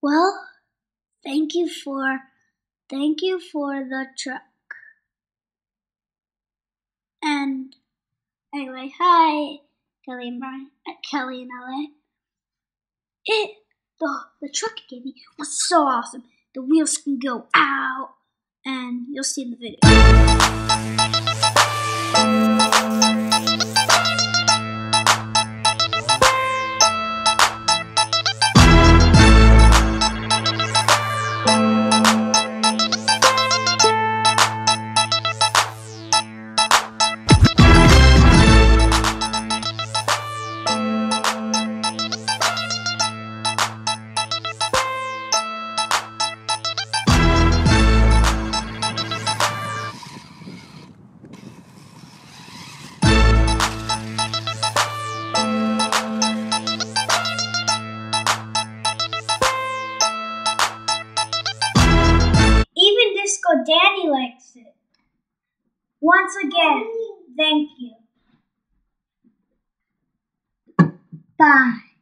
Well, thank you for the truck. And anyway, hi, Kelly and Brian, Kelly in LA. The truck it gave me was so awesome. The wheels can go out, and you'll see in the video. Even Disco Danny likes it. Once again, thank you. Bye.